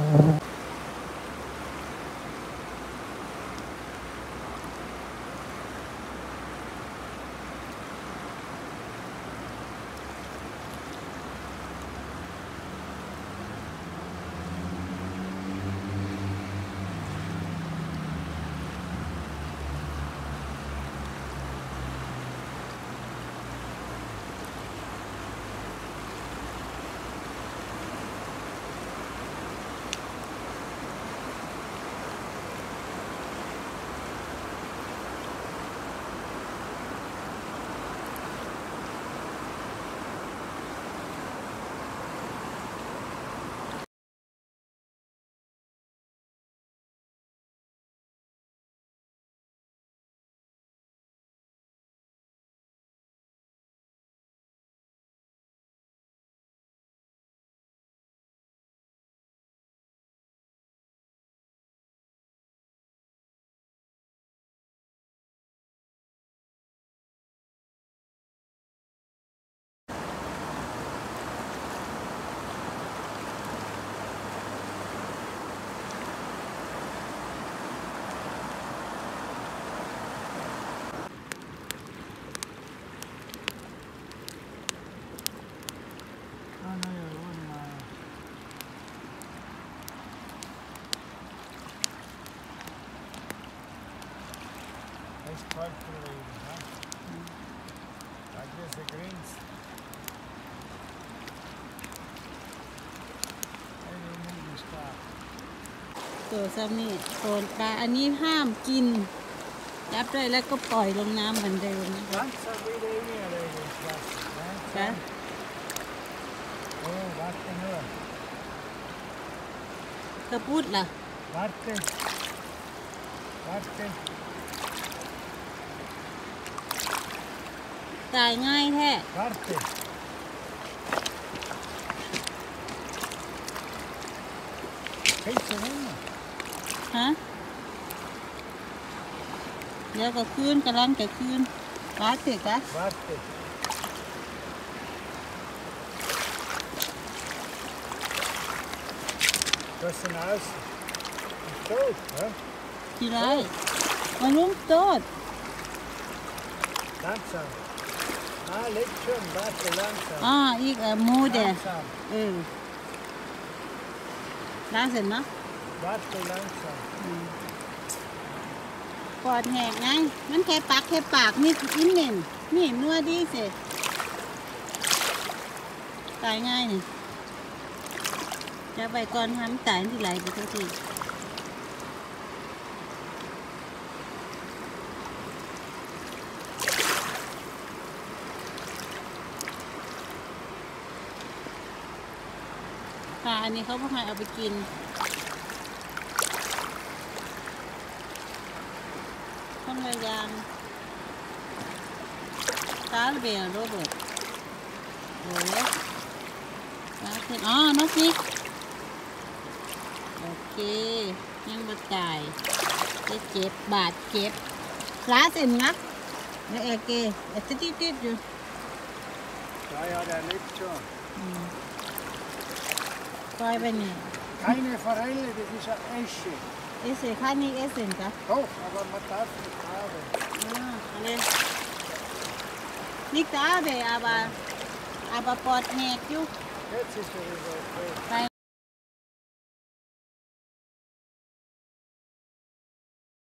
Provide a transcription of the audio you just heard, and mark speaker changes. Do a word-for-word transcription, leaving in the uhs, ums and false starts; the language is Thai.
Speaker 1: Calculating, huh? Mm. Like this, the greens. I don't need this car.
Speaker 2: ตัวซ้ำนี่โซนปลาอันนี้ห้ามกินจับได้แล้วก็ปล่อยลงน้ำเหมือนเดิมนะคะจ้ะ
Speaker 1: โอ้วัดกันเนอะ
Speaker 2: กระพุ้ดล่ะ
Speaker 1: วัดกันวัดกัน
Speaker 2: ตายง่ายแท้ฮะเดี๋ยวก็คืนกำลังจะคืนวัดเถอะกะ
Speaker 1: วัดเถอะก็สนาสโต๊ดฮะ
Speaker 2: ที่ไรมันลุ่มโต๊ด
Speaker 1: langsam ah leg schon warte langsam
Speaker 2: อ่าอีกเอ่อมูเดเออล้างเสร็จมั้ย
Speaker 1: warte langsam
Speaker 2: ปอดแหกไงมันแค่ปากแค่ปากนี่กินเน่นนี่นัวดีสิตายง่ายนี่จะไปก่อนทำตายที่ไหลไปทุกทีปลาอันนี้เขาพวกใครเอาไปกินต้นระยางตาเบลโรเบิร์ตโอ้ยตาเสร็จอ๋อนกนี่โอเคยังบาดใจจะเจ็บบาดเจ็บล้าเสร็จนักเนี่ยเอเกเอติดติดอยู่
Speaker 1: ใช่อะเดี๋ยวลิฟต์ช่วย
Speaker 2: ปล่อยไปเนี่ย
Speaker 1: keine Forelle das ist eine Esche
Speaker 2: Esche kann nicht essenกะ
Speaker 1: doch aber man darf nicht haben
Speaker 2: ah alle nicht da aber aber ปอดแหกอยู่
Speaker 1: jetzt ist er wieder okay
Speaker 2: ไป